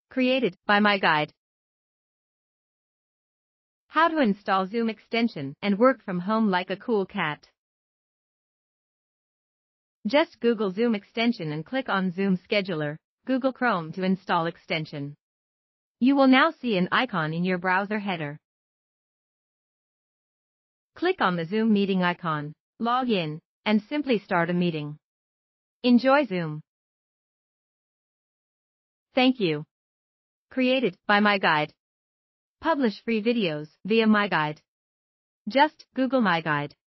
Created by MyGuide. How to install Zoom extension and work from home like a cool cat. Just Google Zoom extension and click on Zoom Scheduler, Google Chrome to install extension. You will now see an icon in your browser header. Click on the Zoom meeting icon, log in, and simply start a meeting. Enjoy Zoom. Thank you. Created by MyGuide. Publish free videos via MyGuide. Just Google MyGuide.